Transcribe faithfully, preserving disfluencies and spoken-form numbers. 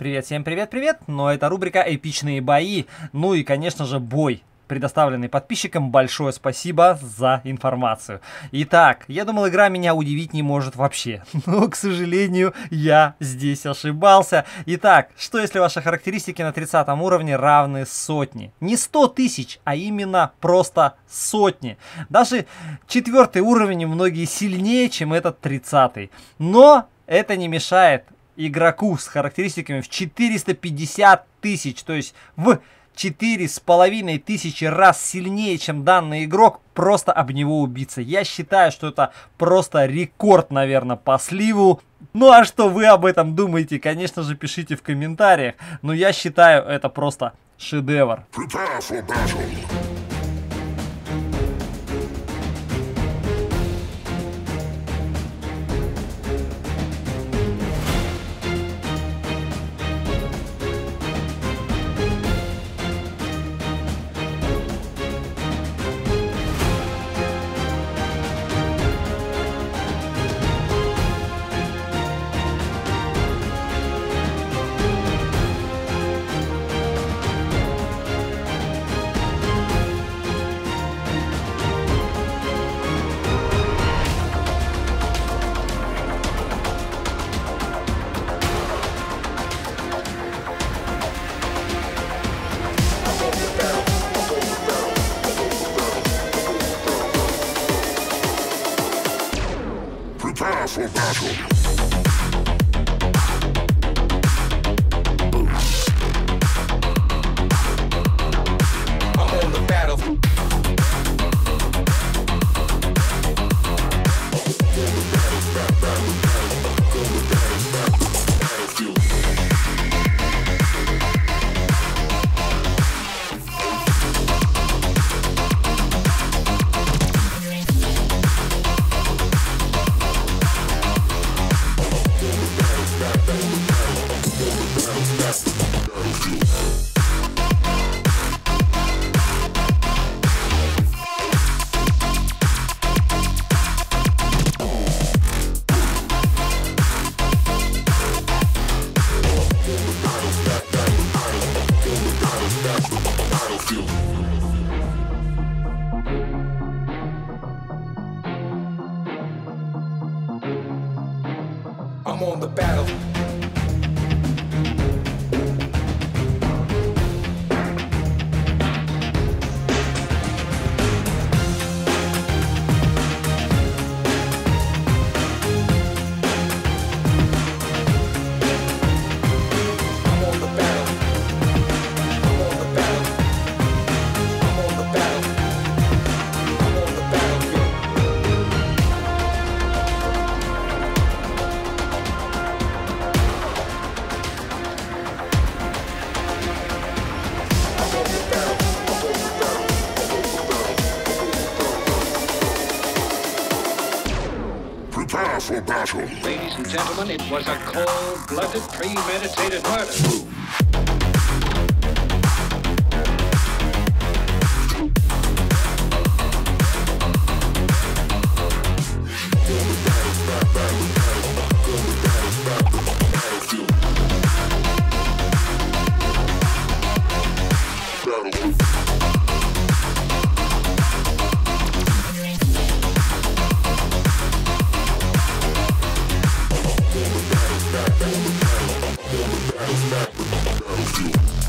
Привет, всем привет-привет, но это рубрика «Эпичные бои», ну и, конечно же, бой, предоставленный подписчикам. Большое спасибо за информацию. Итак, я думал, игра меня удивить не может вообще, но, к сожалению, я здесь ошибался. Итак, что если ваши характеристики на тридцатом уровне равны сотне? Не сто тысяч, а именно просто сотни. Даже четвертый уровень многие сильнее, чем этот тридцатый. Но это не мешает игроку с характеристиками в четыреста пятьдесят тысяч, то есть в четыре с половиной тысячи раз сильнее, чем данный игрок, просто об него убиться. Я считаю, что это просто рекорд, наверное, по сливу. Ну а что вы об этом думаете, конечно же, пишите в комментариях. Но я считаю, это просто шедевр. Prepare for battle. I'm on the battle. I'm on the battle. Prepare for battle. Ladies and gentlemen, it was a cold-blooded, premeditated murder. Battlefield.